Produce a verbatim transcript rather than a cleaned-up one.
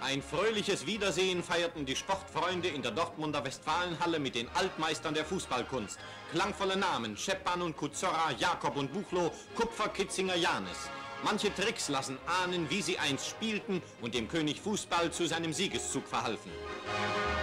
Ein fröhliches Wiedersehen feierten die Sportfreunde in der Dortmunder Westfalenhalle mit den Altmeistern der Fußballkunst. Klangvolle Namen: Scheppan und Kuzorra, Jakob und Buchloh, Kupfer, Kitzinger, Janis. Manche Tricks lassen ahnen, wie sie einst spielten und dem König Fußball zu seinem Siegeszug verhalfen.